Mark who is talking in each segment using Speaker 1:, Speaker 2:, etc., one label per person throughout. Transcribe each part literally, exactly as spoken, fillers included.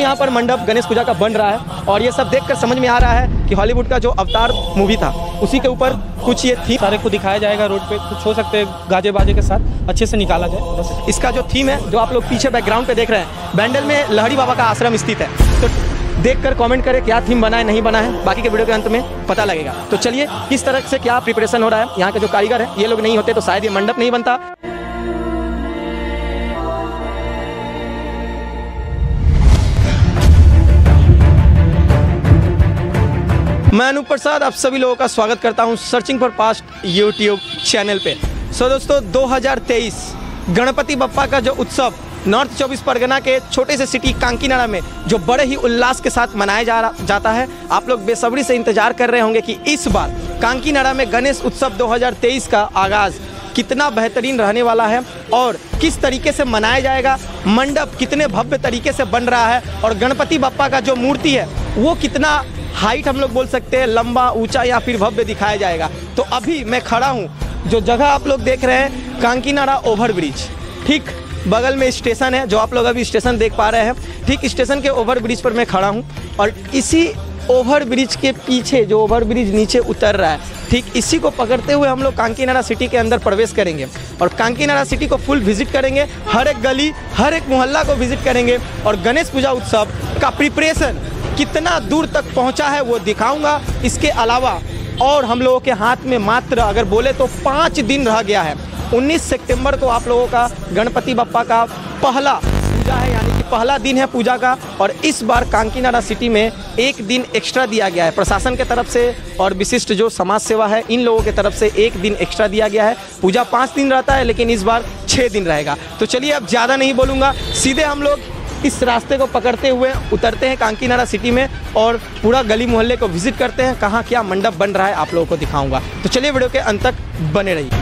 Speaker 1: यहाँ पर मंडप गणेश पूजा का बन रहा है और ये सब देखकर समझ में आ रहा है कि हॉलीवुड का जो अवतार मूवी था उसी के ऊपर कुछ ये थीम
Speaker 2: सारे को दिखाया जाएगा रोड पे, कुछ हो सकते हैं गाजे बाजे के साथ अच्छे से निकाला जाए। बस
Speaker 1: इसका जो थीम है जो आप लोग पीछे बैकग्राउंड पे देख रहे हैं, बैंडल में लहड़ी बाबा का आश्रम स्थित है। तो देखकर कमेंट करें क्या थीम बना है नहीं बना है, बाकी के वीडियो के अंत में पता लगेगा। तो चलिए किस तरह से क्या प्रिपरेशन हो रहा है। यहाँ के जो कारीगर है ये लोग नहीं होते तो शायद ये मंडप नहीं बनता। मैं अनूप प्रसाद आप सभी लोगों का स्वागत करता हूं searching for past YouTube channel पे। सो दोस्तों दो हज़ार तेईस गणपति बप्पा का जो उत्सव नॉर्थ चौबीस परगना के छोटे से सिटी कांकीनाड़ा में जो बड़े ही उल्लास के साथ मनाया जा जाता है, आप लोग बेसब्री से इंतजार कर रहे होंगे कि इस बार कांकीनाड़ा में गणेश उत्सव दो हज़ार तेईस का आगाज़ कितना बेहतरीन रहने वाला है और किस तरीके से मनाया जाएगा, मंडप कितने भव्य तरीके से बन रहा है और गणपति बप्पा का जो मूर्ति है वो कितना हाइट हम लोग बोल सकते हैं लंबा ऊंचा या फिर भव्य दिखाया जाएगा। तो अभी मैं खड़ा हूँ जो जगह आप लोग देख रहे हैं कांकीनाड़ा ओवर ब्रिज, ठीक बगल में स्टेशन है जो आप लोग अभी स्टेशन देख पा रहे हैं। ठीक स्टेशन के ओवर ब्रिज पर मैं खड़ा हूँ और इसी ओवर ब्रिज के पीछे जो ओवर ब्रिज नीचे उतर रहा है, ठीक इसी को पकड़ते हुए हम लोग कांकीनाड़ा सिटी के अंदर प्रवेश करेंगे और कांकीनाड़ा सिटी को फुल विजिट करेंगे, हर एक गली हर एक मोहल्ला को विजिट करेंगे और गणेश पूजा उत्सव का प्रिपरेशन कितना दूर तक पहुंचा है वो दिखाऊंगा। इसके अलावा और हम लोगों के हाथ में मात्र अगर बोले तो पाँच दिन रह गया है। उन्नीस सितंबर को आप लोगों का गणपति बप्पा का पहला पूजा है, यानी कि पहला दिन है पूजा का। और इस बार कांकीनाड़ा सिटी में एक दिन एक्स्ट्रा दिया गया है प्रशासन के तरफ से और विशिष्ट जो समाज सेवा है इन लोगों की तरफ से एक दिन एक्स्ट्रा दिया गया है। पूजा पाँच दिन रहता है लेकिन इस बार छः दिन रहेगा। तो चलिए अब ज़्यादा नहीं बोलूँगा, सीधे हम लोग इस रास्ते को पकड़ते हुए उतरते हैं कांकीनाड़ा सिटी में और पूरा गली मोहल्ले को विजिट करते हैं। कहाँ क्या मंडप बन रहा है आप लोगों को दिखाऊंगा। तो चलिए वीडियो के अंत तक बने रहिए।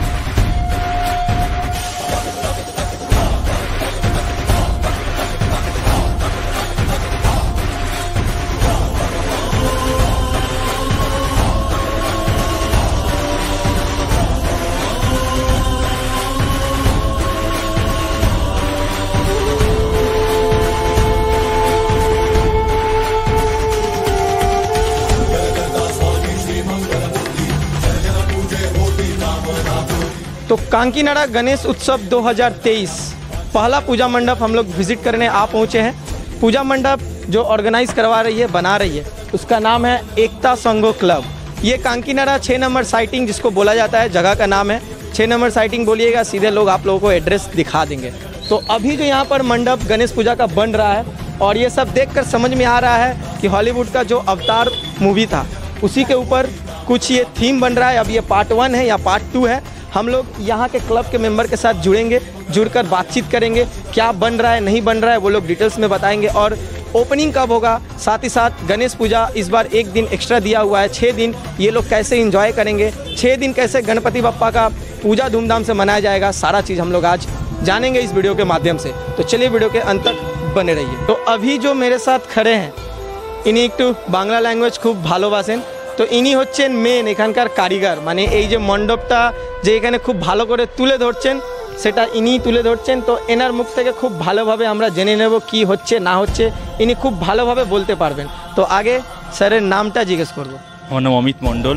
Speaker 1: तो कांकीनाड़ा गणेश उत्सव दो हज़ार तेईस पहला पूजा मंडप हम लोग विजिट करने आ पहुँचे हैं। पूजा मंडप जो ऑर्गेनाइज करवा रही है बना रही है उसका नाम है एकता संगो क्लब। ये कांकीनाड़ा छः नंबर साइटिंग जिसको बोला जाता है, जगह का नाम है छः नंबर साइटिंग बोलिएगा सीधे लोग आप लोगों को एड्रेस दिखा देंगे। तो अभी जो यहाँ पर मंडप गणेश पूजा का बन रहा है और ये सब देख कर समझ में आ रहा है कि हॉलीवुड का जो अवतार मूवी था उसी के ऊपर कुछ ये थीम बन रहा है। अब ये पार्ट वन है या पार्ट टू है। हम लोग यहाँ के क्लब के मेंबर के साथ जुड़ेंगे, जुड़कर बातचीत करेंगे, क्या बन रहा है नहीं बन रहा है वो लोग डिटेल्स में बताएंगे और ओपनिंग कब होगा, साथ ही साथ गणेश पूजा इस बार एक दिन एक्स्ट्रा दिया हुआ है, छः दिन ये लोग कैसे एंजॉय करेंगे, छः दिन कैसे गणपति बप्पा का पूजा धूमधाम से मनाया जाएगा, सारा चीज़ हम लोग आज जानेंगे इस वीडियो के माध्यम से। तो चलिए वीडियो के अंत तक बने रहिए। तो अभी जो मेरे साथ खड़े हैं इन्हीं एक बांग्ला लैंग्वेज खूब ভালোবাসেন, तो इन्हीं হচ্ছেন মেন এখানকার কারিগর, মানে এই যে মণ্ডপটা যে এখানে খুব ভালো করে তুলে ধরছেন সেটা ইনিই তুলে ধরছেন। তো এনার মুখ থেকে খুব ভালোভাবে আমরা জেনে নেব কি হচ্ছে না হচ্ছে, ইনি খুব ভালোভাবে বলতে পারবেন। তো আগে স্যারের নামটা জিজ্ঞেস করব।
Speaker 3: আমার নাম অমিত মণ্ডল।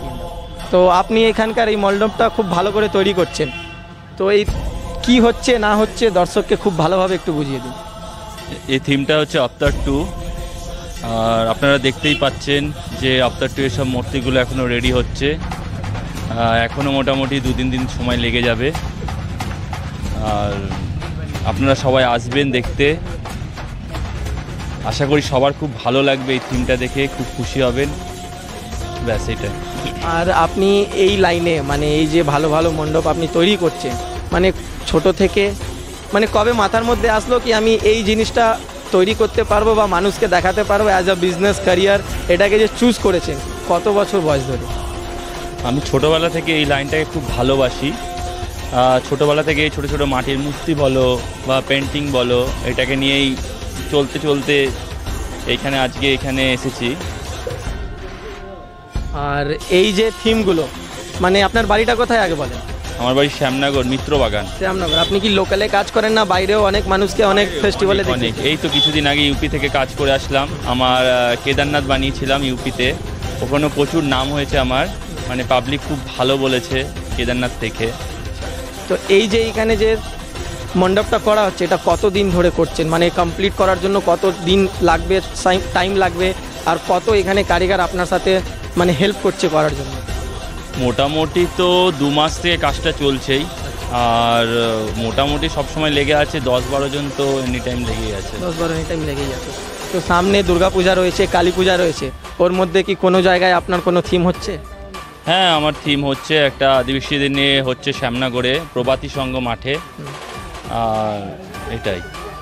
Speaker 1: তো আপনি এখানকার এই মণ্ডপটা খুব ভালো করে তৈরি করছেন, তো এই কি হচ্ছে না হচ্ছে দর্শককে খুব ভালোভাবে একটু বুঝিয়ে দিন।
Speaker 3: এই থিমটা হচ্ছে অবতার টু, আর আপনারা দেখতেই পাচ্ছেন যে অবতার টু এর সব মূর্তিগুলো এখনও রেডি হচ্ছে, এখনও মোটামুটি দু তিন দিন সময় লেগে যাবে। আর আপনারা সবাই আসবেন দেখতে, আশা করি সবার খুব ভালো লাগবে, এই থিমটা দেখে খুব খুশি হবেন, ব্যাস এটাই।
Speaker 1: আর আপনি এই লাইনে মানে এই যে ভালো ভালো মণ্ডপ আপনি তৈরি করছেন, মানে ছোট থেকে মানে কবে মাথার মধ্যে আসলো কি আমি এই জিনিসটা তৈরি করতে পারবো বা মানুষকে দেখাতে পারবো অ্যাজ আ বিজনেস ক্যারিয়ার, এটাকে যে চুজ করেছেন কত বছর বয়স ধরে?
Speaker 3: আমি ছোটোবেলা থেকে এই লাইনটাকে খুব ভালোবাসি। ছোটোবেলা থেকে এই ছোটো ছোটো মাটির মূর্তি বলো বা পেন্টিং বলো এটাকে নিয়েই চলতে চলতে এইখানে আজকে এখানে এসেছি।
Speaker 1: আর এই যে থিমগুলো মানে আপনার বাড়িটা কোথায় আগে বলেন?
Speaker 3: আমার বাড়ি শ্যামনগর মিত্র বাগান।
Speaker 1: শ্যামনগর। আপনি কি লোকালে কাজ করেন না বাইরেও অনেক মানুষকে অনেক ফেস্টিভ্যালে দেখেন?
Speaker 3: অনেক, এই তো কিছুদিন আগে ইউপি থেকে কাজ করে আসলাম। আমার আহ, কেদারনাথ বানিয়েছিলাম ইউপিতে, ওখানে প্রচুর নাম হয়েছে আমার, মানে পাবলিক খুব ভালো বলেছে কেদারনাথ থেকে।
Speaker 1: তো এই যে এখানে যে মণ্ডপটা করা হচ্ছে এটা কত দিন ধরে করছেন, মানে কমপ্লিট করার জন্য কত দিন লাগবে, টাইম লাগবে, আর কত এখানে কারিগর আপনার সাথে মানে হেল্প করছে করার জন্য?
Speaker 3: মোটামুটি তো দু মাস থেকে কাজটা চলছেই, আর আহ, মোটামুটি সবসময় লেগে আছে দশ বারো জন তো এনি টাইম লেগেই আছে।
Speaker 1: দশ বারো এনি টাইম লেগেই আছে। তো সামনে দুর্গা পূজা রয়েছে, কালী পূজা রয়েছে, ওর মধ্যে কি কোনো জায়গায় আপনার কোনো থিম হচ্ছে?
Speaker 3: হ্যাঁ, আমার থিম হচ্ছে একটা আদিবাসী নিয়ে হচ্ছে শ্যামনগরে প্রভাতী সংঘ মাঠে, আর এটাই।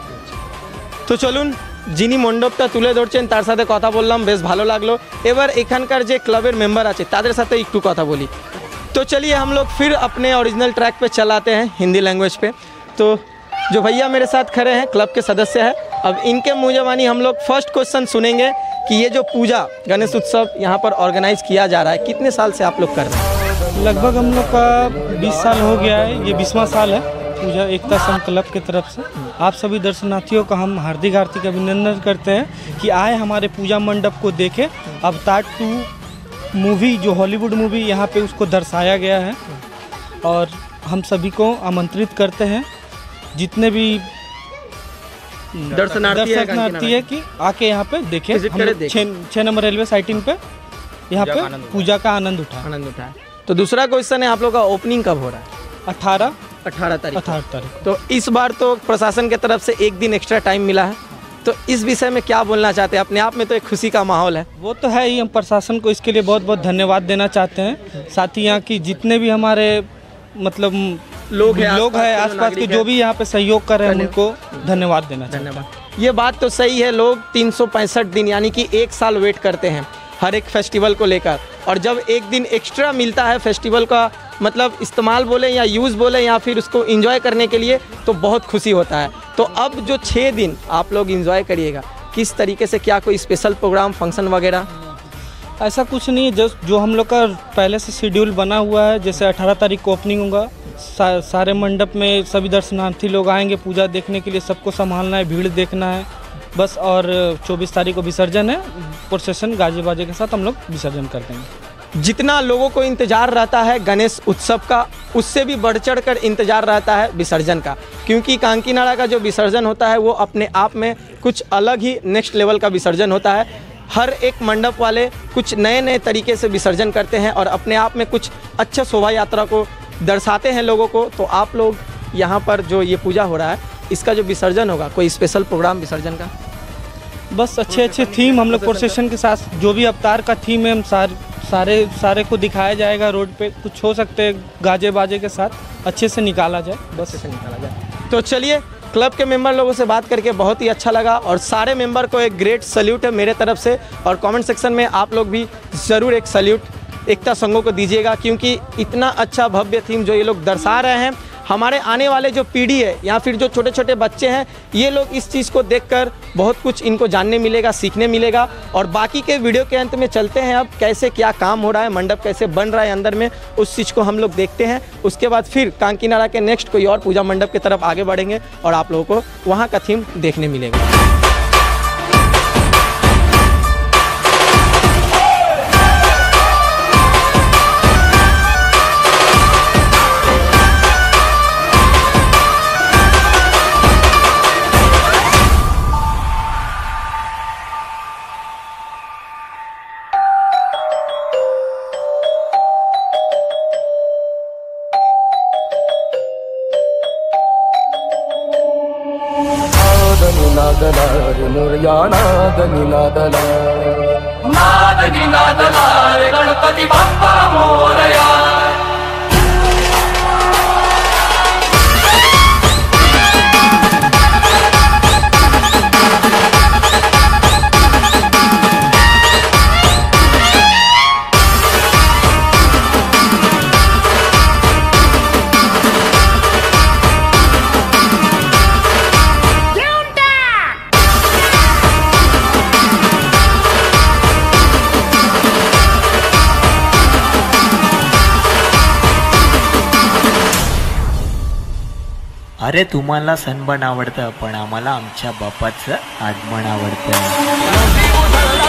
Speaker 1: তো চলুন, যিনি মণ্ডপটা তুলে ধরছেন তার সাথে কথা বললাম, বেশ ভালো লাগলো। এবার এখানকার যে ক্লাবের মেম্বার আছে তাদের সাথে একটু কথা বলি। तो चलिए हम लोग फिर अपने ओरिजिनल ट्रैक पे चलाते हैं हिंदी लैंग्वेज पे। तो जो भैया मेरे साथ खड़े हैं क्लब के सदस्य हैं, अब इनके मुँह जबानी हम लोग फर्स्ट क्वेश्चन सुनेंगे कि ये जो पूजा गणेश उत्सव यहाँ पर ऑर्गेनाइज किया जा रहा है, कितने साल से आप लोग कर रहे हैं?
Speaker 2: लगभग हम लोग का बीस साल हो गया है, ये बीसवां साल है पूजा एकता संघ क्लब की तरफ से। आप सभी दर्शनार्थियों का हम हार्दिक हार्दिक अभिनंदन करते हैं कि आए हमारे पूजा मंडप को देखें। अवतार टू मूवी जो हॉलीवुड मूवी यहाँ पे उसको दर्शाया गया है, और हम सभी को आमंत्रित करते हैं जितने भी
Speaker 1: दर्शनार्थी है
Speaker 2: दर्शनार्थी है कि आके यहाँ पे देखें।
Speaker 1: Visit
Speaker 2: हम
Speaker 1: करें,
Speaker 2: लोग
Speaker 1: देखें।
Speaker 2: छः छः नंबर रेलवे साइटिंग पे यहाँ पे पूजा का आनंद उठाए।
Speaker 1: आनंद उठाए। तो दूसरा क्वेश्चन है, आप लोग का ओपनिंग कब हो रहा है?
Speaker 2: अठारह
Speaker 1: अठारह तारीख।
Speaker 2: अठारह तारीख
Speaker 1: तो इस बार तो प्रशासन की तरफ से एक दिन एक्स्ट्रा टाइम मिला है, तो इस विषय में क्या बोलना चाहते हैं? अपने आप में तो एक खुशी का माहौल है।
Speaker 2: वो तो है ही, हम प्रशासन को इसके लिए बहुत बहुत धन्यवाद देना चाहते हैं। साथ ही यहाँ की जितने भी हमारे मतलब
Speaker 1: लोग हैं,
Speaker 2: लोग
Speaker 1: आसपास
Speaker 2: हैं
Speaker 1: के जो
Speaker 2: आसपास के
Speaker 1: नागरिक
Speaker 2: जो
Speaker 1: हैं।
Speaker 2: भी यहाँ पे सहयोग कर रहे हैं
Speaker 1: धन्य-
Speaker 2: उनको धन्यवाद देना चाहते हैं।
Speaker 1: धन्यवाद। ये बात तो सही है, लोग तीन सौ पैंसठ दिन यानी कि एक साल वेट करते हैं हर एक फेस्टिवल को लेकर, और जब एक दिन एक्स्ट्रा मिलता है फेस्टिवल का मतलब इस्तेमाल बोले या यूज़ बोले या फिर उसको एंजॉय करने के लिए, तो बहुत खुशी होता है। तो अब जो छः दिन आप लोग एंजॉय करिएगा, किस तरीके से, क्या कोई स्पेशल प्रोग्राम फंक्शन वगैरह?
Speaker 2: ऐसा कुछ नहीं है, जस्ट जो हम लोग का पहले से शेड्यूल बना हुआ है, जैसे अठारह तारीख को ओपनिंग होगा, सा, सारे मंडप में सभी दर्शनार्थी लोग आएंगे पूजा देखने के लिए, सबको संभालना है, भीड़ देखना है बस। और चौबीस तारीख को विसर्जन है, प्रोसेशन गाजे बाजे के साथ हम लोग विसर्जन कर देंगे।
Speaker 1: जितना लोगों को इंतज़ार रहता है गणेश उत्सव का, उससे भी बढ़ चढ़ कर इंतज़ार रहता है विसर्जन का, क्योंकि कांकीनाड़ा का जो विसर्जन होता है वो अपने आप में कुछ अलग ही नेक्स्ट लेवल का विसर्जन होता है। हर एक मंडप वाले कुछ नए नए तरीके से विसर्जन करते हैं और अपने आप में कुछ अच्छा शोभा यात्रा को दर्शाते हैं लोगों को। तो आप लोग यहाँ पर जो ये पूजा हो रहा है, इसका जो विसर्जन होगा, कोई स्पेशल प्रोग्राम विसर्जन का?
Speaker 2: बस अच्छे अच्छे थीम हम लोग प्रोसेशन के साथ, जो भी अवतार का थीम है हम सारे सारे सारे को दिखाया जाएगा रोड पे। कुछ हो सकते हैं गाजे बाजे के साथ अच्छे से निकाला जाए, बस
Speaker 1: से निकाला जाए। तो चलिए, क्लब के मेंबर लोगों से बात करके बहुत ही अच्छा लगा, और सारे मेंबर को एक ग्रेट सल्यूट है मेरे तरफ से। और कमेंट सेक्शन में आप लोग भी ज़रूर एक सल्यूट एकता संघों को दीजिएगा, क्योंकि इतना अच्छा भव्य थीम जो ये लोग दर्शा रहे हैं, हमारे आने वाले जो पीढ़ी है या फिर जो छोटे छोटे बच्चे हैं, ये लोग इस चीज़ को देखकर बहुत कुछ इनको जानने मिलेगा, सीखने मिलेगा। और बाकी के वीडियो के अंत में चलते हैं, अब कैसे क्या काम हो रहा है, मंडप कैसे बन रहा है अंदर में, उस चीज़ को हम लोग देखते हैं। उसके बाद फिर कांकीनाड़ा के नेक्स्ट कोई और पूजा मंडप की तरफ आगे बढ़ेंगे और आप लोगों को वहाँ का थीम देखने मिलेगा।
Speaker 4: गणपति बाप्पा मोरया।
Speaker 5: अरे तुम्हाला सनबर्न आवडतं पण आम्हाला आमच्या बापाचं आगमन आवडतं।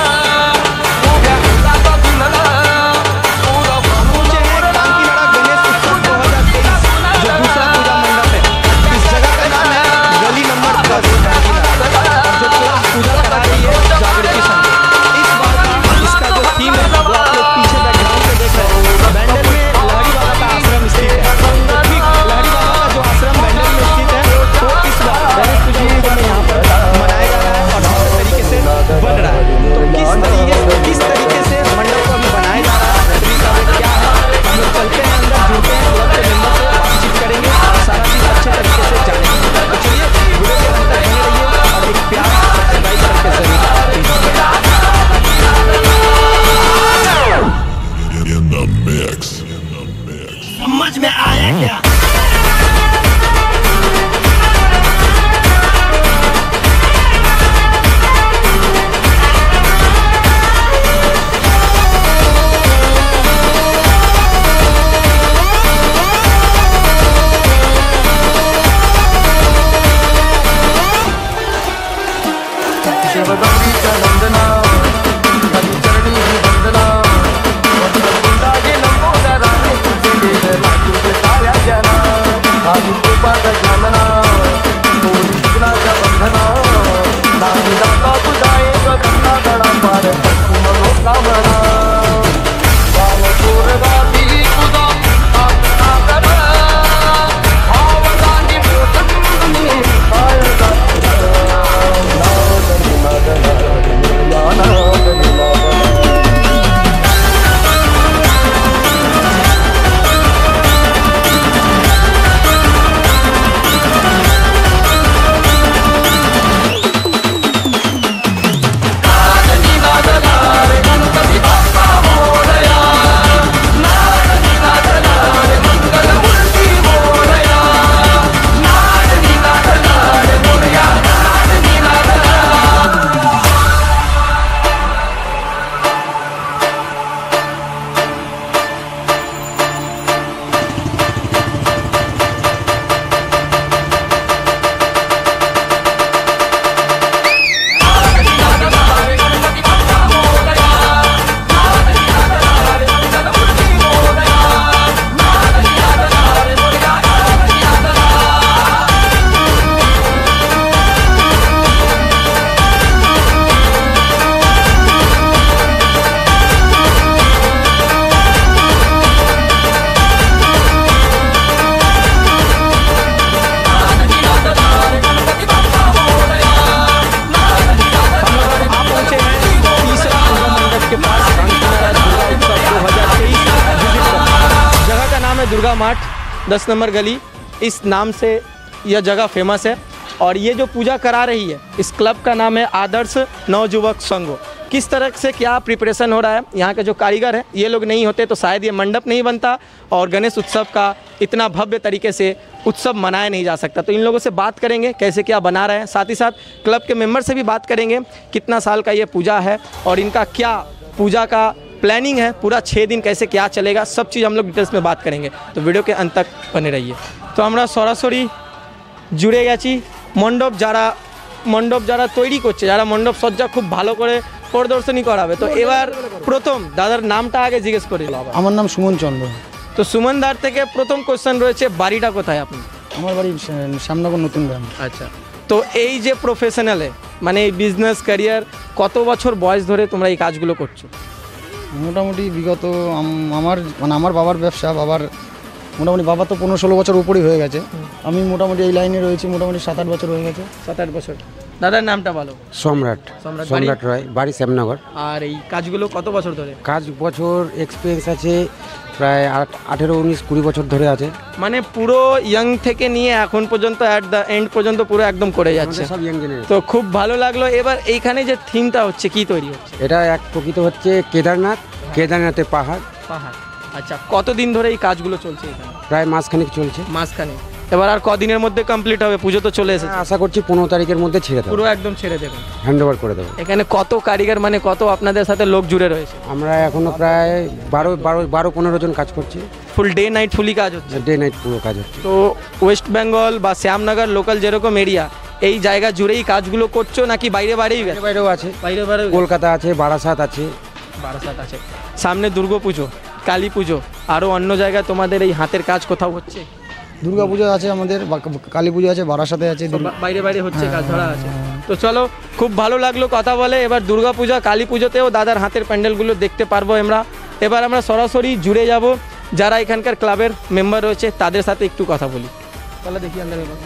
Speaker 6: समझ में आया क्या?
Speaker 1: दुर्गा मार्ट दस नंबर गली, इस नाम से यह जगह फेमस है। और ये जो पूजा करा रही है इस क्लब का नाम है आदर्श नवयुवक संघ। किस तरह से क्या प्रिपरेशन हो रहा है, यहाँ के जो कारीगर हैं ये लोग नहीं होते तो शायद ये मंडप नहीं बनता और गणेश उत्सव का इतना भव्य तरीके से उत्सव मनाया नहीं जा सकता। तो इन लोगों से बात करेंगे कैसे क्या बना रहे हैं, साथ ही साथ क्लब के मेंबर से भी बात करेंगे कितना साल का ये पूजा है और इनका क्या पूजा का प्लानिंग है, पूरा छः दिन कैसे क्या चलेगा, सब चीज़ हम लोग डिटेल्स में बात करेंगे। तो वीडियो के अंत तक बने रहिए। तो আমরা সরাসরি জুড়ে গেছি মণ্ডপ যারা মণ্ডপ যারা তৈরি করছে, যারা মণ্ডপ সজ্জা খুব ভালো করে প্রদর্শনী করাবে। তো এবার প্রথম দাদার নামটা আগে জিজ্ঞেস করি।
Speaker 7: আমার নাম সুমন চন্দ্র।
Speaker 1: তো সুমনদার থেকে প্রথম কোশ্চেন রয়েছে, বাড়িটা কোথায় আপনি?
Speaker 7: আমার বাড়ি শ্যামনগর নতুন গ্রাম।
Speaker 1: আচ্ছা, তো এই যে প্রফেশনালে মানে এই বিজনেস ক্যারিয়ার কত বছর বয়স ধরে তোমরা এই কাজগুলো করছো?
Speaker 7: মোটামুটি বিগত আমার মানে আমার বাবার ব্যবসা, বাবার মোটামুটি বাবা তো পনেরো ষোলো বছর উপরই হয়ে গেছে। আমি মোটামুটি এই লাইনে রয়েছি মোটামুটি সাত আট বছর হয়ে গেছে।
Speaker 1: সাত আট বছর। দাদার নামটা বলো।
Speaker 8: সম্রাট সম্রাট রয়, বাড়ি শ্যামনগর।
Speaker 1: আর এই কাজগুলো কত বছর ধরে?
Speaker 8: কাজ বছর এক্সপিরিয়েন্স আছে প্রায় আট আঠেরো উনিশ কুড়ি বছর ধরে আছে।
Speaker 1: মানে পুরো ইয়াং থেকে নিয়ে এখন পর্যন্ত অ্যাট দ্য এন্ড পর্যন্ত পুরো একদম করে যাচ্ছে
Speaker 8: সব ইয়াং জেনারেশন।
Speaker 1: তো খুব ভালো লাগলো। এবার এইখানে যে থিমটা হচ্ছে কি তৈরি হচ্ছে?
Speaker 8: এটা এক প্রকৃত হচ্ছে কেদারনাথ, কেদারনাথের পাহাড়।
Speaker 1: পাহাড়। আচ্ছা, কতদিন ধরে এই কাজগুলো চলছে এখানে?
Speaker 8: প্রায় মাসখানেক চলছে।
Speaker 1: মাসখানে। এবার আর কদিনের মধ্যে কমপ্লিট হবে? পুজো তো চলে এসেছে।
Speaker 8: আশা করছি পনেরো তারিখের মধ্যে ছেড়ে দেবো,
Speaker 1: পুরো একদম ছেড়ে দেবেন,
Speaker 8: হ্যান্ড ওভার করে দেবো।
Speaker 1: এখানে কত কারিগর মানে কত আপনাদের সাথে লোক জুড়ে রয়েছে?
Speaker 8: আমরা এখনো প্রায় বারো বারো বারো পনেরো জন কাজ করছি,
Speaker 1: ফুল ডে নাইট ফুলি কাজ হচ্ছে।
Speaker 8: ডে নাইট পুরো কাজ হচ্ছে।
Speaker 1: তো ওয়েস্ট বেঙ্গল বা শ্যামনগর লোকাল যেরকম এরিয়া এই জায়গা জুড়েই কাজগুলো করছো নাকি বাইরে বাইরেই গেছে?
Speaker 8: বাইরেও আছে,
Speaker 1: বাইরে বাইরে
Speaker 8: কলকাতা আছে, বারাসাত আছে।
Speaker 1: বারাসাত আছে। সামনে দুর্গা পুজো, কালী পুজো, আরও অন্য জায়গায় তোমাদের এই হাতের কাজ কোথাও হচ্ছে?
Speaker 7: দুর্গা পুজো আছে আমাদের, কালী পুজো আছে, বারাসাতে আছে,
Speaker 1: বা- বাইরে বাইরে হচ্ছে কাজ ধরা আছে। তো চলো, খুব ভালো লাগলো কথা বলে। এবার দুর্গা পূজা কালী পুজোতেও দাদার হাতের প্যান্ডেলগুলো দেখতে পারবো আমরা। এবার আমরা সরাসরি জুড়ে যাব যারা এখানকার ক্লাবের মেম্বার রয়েছে তাদের সাথে একটু কথা বলি। चलो देखिए अंदर में।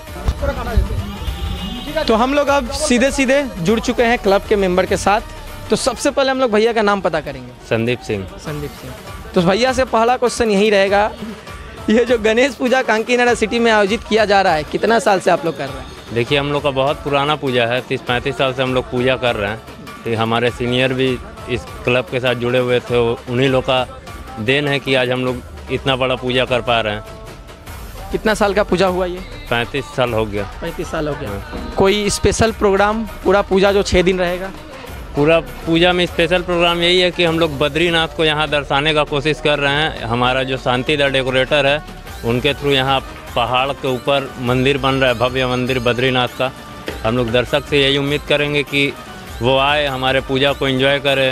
Speaker 1: तो हम लोग अब सीधे सीधे जुड़ चुके हैं क्लब के मेंबर के साथ। तो सबसे पहले हम लोग भैया का नाम पता करेंगे।
Speaker 3: संदीप सिंह।
Speaker 1: संदीप सिंह। तो भैया से पहला क्वेश्चन यही रहेगा, ये जो गणेश पूजा कांकीनाडा सिटी में आयोजित किया जा रहा है, कितना साल से आप लोग कर रहे हैं?
Speaker 9: देखिए, हम लोग का बहुत पुराना पूजा है, तीस पैंतीस साल से हम लोग पूजा कर रहे हैं। तो हमारे सीनियर भी इस क्लब के साथ जुड़े हुए थे, उन्हीं लोग का देन है कि आज हम लोग इतना बड़ा पूजा कर पा रहे हैं।
Speaker 1: कितना साल का पूजा हुआ ये?
Speaker 9: पैंतीस साल हो गया।
Speaker 1: पैंतीस साल हो गया। कोई स्पेशल प्रोग्राम पूरा पूजा जो छः दिन रहेगा?
Speaker 9: पूरा पूजा में स्पेशल प्रोग्राम यही है कि हम लोग बद्रीनाथ को यहाँ दर्शाने का कोशिश कर रहे हैं। हमारा जो शांतिदा डेकोरेटर है उनके थ्रू यहाँ पहाड़ के ऊपर मंदिर बन रहा है, भव्य मंदिर बद्रीनाथ का। हम लोग दर्शक से यही उम्मीद करेंगे कि वो आए, हमारे पूजा को एंजॉय करे।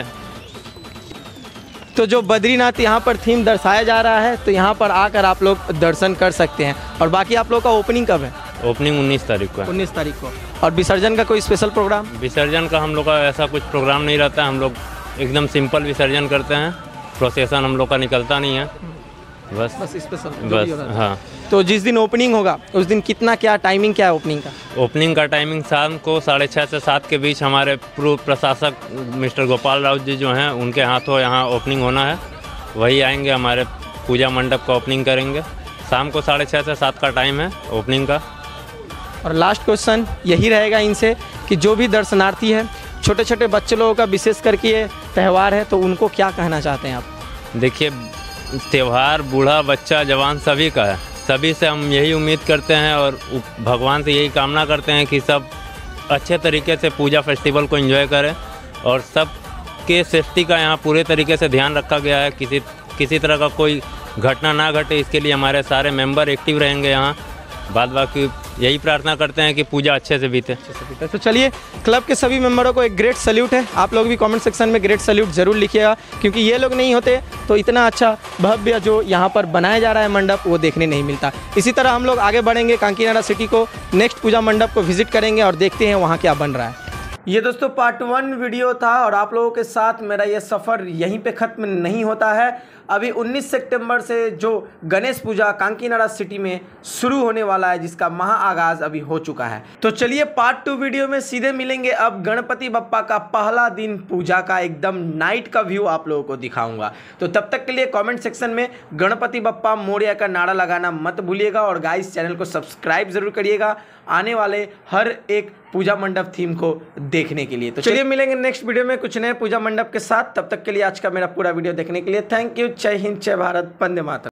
Speaker 1: तो जो बद्रीनाथ यहाँ पर थीम दर्शाया जा रहा है, तो यहाँ पर आकर आप लोग दर्शन कर सकते हैं। और बाकी आप लोग का ओपनिंग कब है?
Speaker 9: ओपनिंग उन्नीस तारीख को है।
Speaker 1: उन्नीस तारीख को। और विसर्जन का कोई स्पेशल प्रोग्राम?
Speaker 9: विसर्जन का हम लोग का ऐसा कुछ प्रोग्राम नहीं रहता है, हम लोग एकदम सिंपल विसर्जन करते हैं। प्रोसेसन हम लोग का निकलता नहीं है, बस
Speaker 1: बस स्पेशल
Speaker 9: बस हाँ।
Speaker 1: तो जिस दिन ओपनिंग होगा उस दिन कितना क्या टाइमिंग क्या है ओपनिंग का?
Speaker 9: ओपनिंग का टाइमिंग शाम को साढ़े छः से सात के बीच हमारे पूर्व प्रशासक मिस्टर गोपाल राउत जी जो हैं उनके हाथों यहाँ ओपनिंग होना है। वही आएंगे, हमारे पूजा मंडप का ओपनिंग करेंगे। शाम को साढ़े छः से सात का टाइम है ओपनिंग का।
Speaker 1: और लास्ट क्वेश्चन यही रहेगा इनसे कि जो भी दर्शनार्थी है, छोटे छोटे बच्चे लोगों का विशेष करके ये त्यौहार है, तो उनको क्या कहना चाहते हैं आप?
Speaker 9: देखिए, त्यौहार बूढ़ा बच्चा जवान सभी का है। सभी से हम यही उम्मीद करते हैं और भगवान से यही कामना करते हैं कि सब अच्छे तरीके से पूजा फेस्टिवल को एंजॉय करें। और सब के सेफ्टी का यहाँ पूरे तरीके से ध्यान रखा गया है, किसी किसी तरह का कोई घटना ना घटे, इसके लिए हमारे सारे मेंबर एक्टिव रहेंगे यहाँ। बाद बाकी यही प्रार्थना करते हैं कि पूजा अच्छे से बीते।
Speaker 1: तो चलिए, क्लब के सभी मेंबरों को एक ग्रेट सल्यूट है। आप लोग भी कमेंट सेक्शन में ग्रेट सल्यूट ज़रूर लिखिएगा, क्योंकि ये लोग नहीं होते तो इतना अच्छा भव्य जो यहाँ पर बनाया जा रहा है मंडप वो देखने नहीं मिलता। इसी तरह हम लोग आगे बढ़ेंगे, कांकीनाडा सिटी को नेक्स्ट पूजा मंडप को विजिट करेंगे और देखते हैं वहाँ क्या बन रहा है। ये दोस्तों पार्ट वन वीडियो था और आप लोगों के साथ मेरा ये सफ़र यहीं पे ख़त्म नहीं होता है। अभी उन्नीस सितंबर से जो गणेश पूजा कांकीनाडा सिटी में शुरू होने वाला है, जिसका महा आगाज़ अभी हो चुका है। तो चलिए पार्ट टू वीडियो में सीधे मिलेंगे। अब गणपति बप्पा का पहला दिन पूजा का एकदम नाइट का व्यू आप लोगों को दिखाऊंगा। तो तब तक के लिए कमेंट सेक्शन में गणपति बप्पा मोरया का नारा लगाना मत भूलिएगा। और गाइस, चैनल को सब्सक्राइब ज़रूर करिएगा आने वाले हर एक पूजा मंडप थीम को देखने के लिए। तो चलिए मिलेंगे नेक्स्ट वीडियो में कुछ नए पूजा मंडप के साथ। तब तक के लिए आज का मेरा पूरा वीडियो देखने के लिए थैंक यू। जय हिंद, जय भारत, वंदे मातरम।